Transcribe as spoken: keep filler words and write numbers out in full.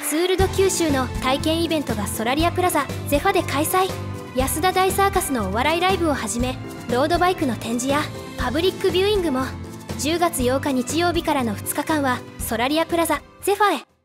ツール・ド・九州の体験イベントがソラリアプラザゼファで開催。安田大サーカスのお笑いライブをはじめ、ロードバイクの展示やパブリックビューイングも。じゅうがつようか日曜日からのふつかかんはソラリアプラザゼファへ。